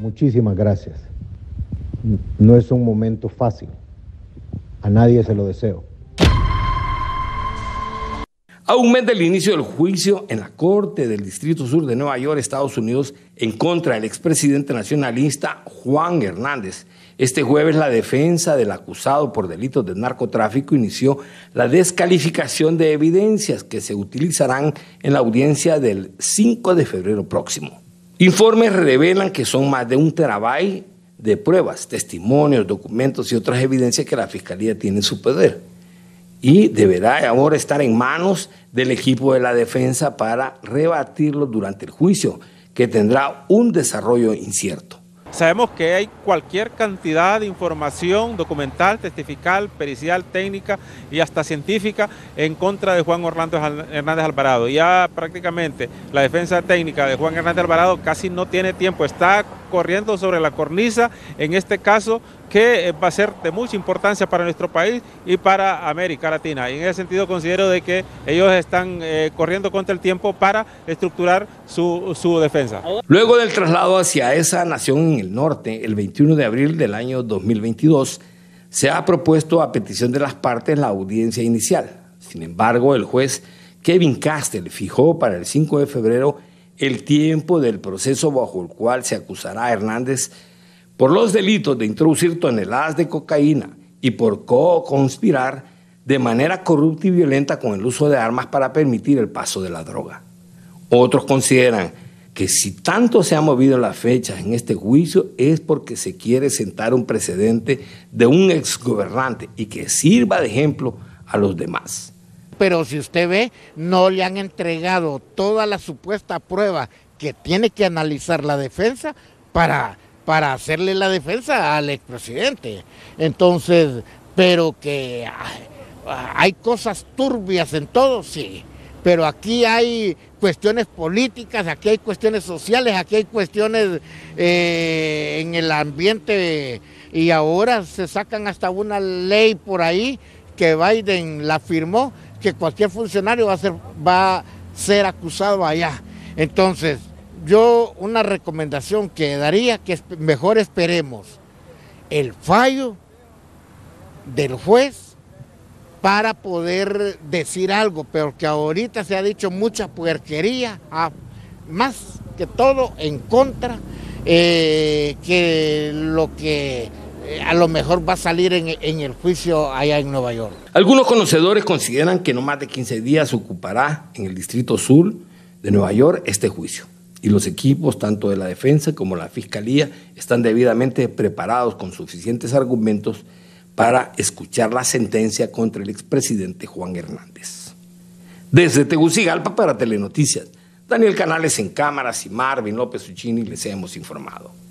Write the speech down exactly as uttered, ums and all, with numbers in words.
Muchísimas gracias. No es un momento fácil. A nadie se lo deseo. A un mes del inicio del juicio en la Corte del Distrito Sur de Nueva York, Estados Unidos, en contra del expresidente nacionalista Juan Hernández, este jueves la defensa del acusado por delitos de narcotráfico inició la descalificación de evidencias que se utilizarán en la audiencia del cinco de febrero próximo. Informes revelan que son más de un terabyte de pruebas, testimonios, documentos y otras evidencias que la Fiscalía tiene en su poder. Y deberá ahora estar en manos del equipo de la defensa para rebatirlo durante el juicio, que tendrá un desarrollo incierto. Sabemos que hay cualquier cantidad de información documental, testifical, pericial, técnica y hasta científica en contra de Juan Orlando Hernández Alvarado. Ya prácticamente la defensa técnica de Juan Hernández Alvarado casi no tiene tiempo, está corriendo sobre la cornisa en este caso que va a ser de mucha importancia para nuestro país y para América Latina. Y en ese sentido considero de que ellos están eh, corriendo contra el tiempo para estructurar su, su defensa. Luego del traslado hacia esa nación en el norte, el veintiuno de abril del año dos mil veintidós, se ha propuesto a petición de las partes la audiencia inicial. Sin embargo, el juez Kevin Castel fijó para el cinco de febrero el tiempo del proceso bajo el cual se acusará a Hernández por los delitos de introducir toneladas de cocaína y por co-conspirar de manera corrupta y violenta con el uso de armas para permitir el paso de la droga. Otros consideran que si tanto se han movido las fechas en este juicio es porque se quiere sentar un precedente de un exgobernante y que sirva de ejemplo a los demás. Pero si usted ve, no le han entregado toda la supuesta prueba que tiene que analizar la defensa para... para hacerle la defensa al expresidente. Entonces, pero que hay cosas turbias en todo, sí, pero aquí hay cuestiones políticas, aquí hay cuestiones sociales, aquí hay cuestiones eh, en el ambiente, y ahora se sacan hasta una ley por ahí que Biden la firmó, que cualquier funcionario va a ser, va a ser acusado allá. Entonces, yo una recomendación que daría, que mejor esperemos el fallo del juez para poder decir algo, pero que ahorita se ha dicho mucha puerquería, más que todo en contra, eh, que lo que eh, a lo mejor va a salir en, en el juicio allá en Nueva York. Algunos conocedores consideran que no más de quince días ocupará en el Distrito Sur de Nueva York este juicio. Y los equipos, tanto de la defensa como la fiscalía, están debidamente preparados con suficientes argumentos para escuchar la sentencia contra el expresidente Juan Hernández. Desde Tegucigalpa para Telenoticias, Daniel Canales en cámaras y Marvin López Uccini les hemos informado.